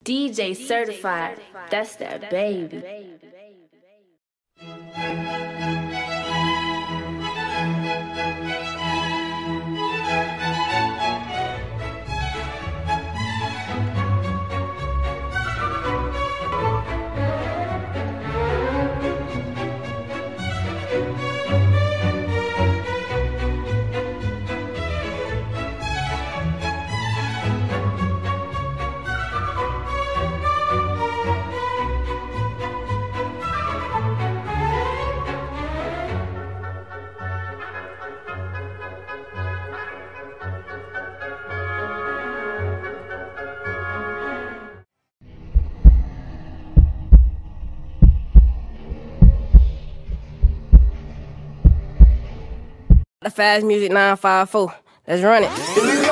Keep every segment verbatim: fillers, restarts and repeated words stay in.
D J certified, that's that baby. The Fast Music nine five four. Let's run it.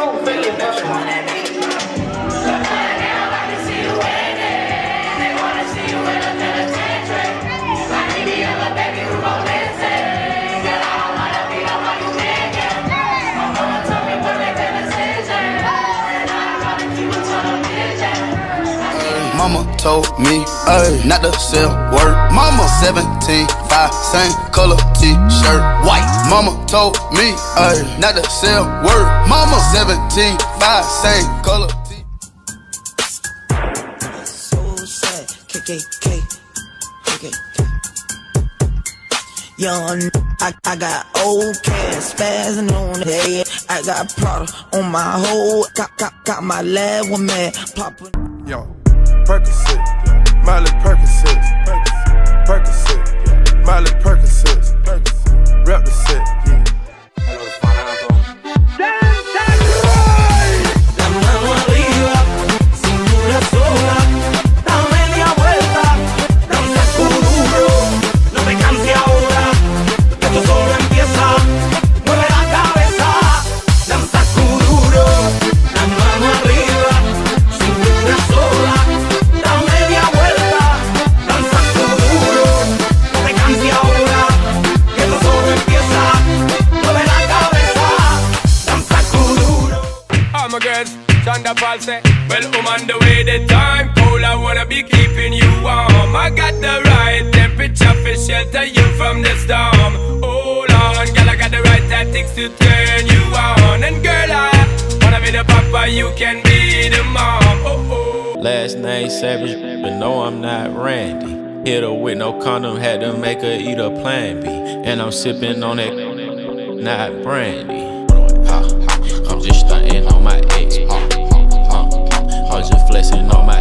Mama told me, ay, not to sell word. Mama seventeen, five, same color t-shirt, white. Mama told me, ay, not to sell word. Mama seventeen, five, same color t. So sad, K K K, K K K. Young, I, I got old cash, spazzing on the head. I got Prada on my hoe. Got, got, got my lab one man poppin'. Yo. Percocet, Miley Percocet, Percocet, Miley Percocet, rep the set. La mano arriba, cintura sola, da media vuelta, da un saco duro, no te canses ahora, que esto solo empieza, mueve la cabeza, da un saco duro, la mano arriba, cintura sola. Shonda Paul say, well, I'm on the way, the time cold, I wanna be keeping you warm. I got the right temperature for shelter you from the storm. Hold on, girl, I got the right tactics to turn you on. And girl, I wanna be the papa, you can be the mom. Oh, oh. Last name Savage, but no, I'm not Randy. Hit her with no condom, had to make her eat a Plan B. And I'm sipping on it, not brandy. I'm just stunting on my ex. I'm just flexing on my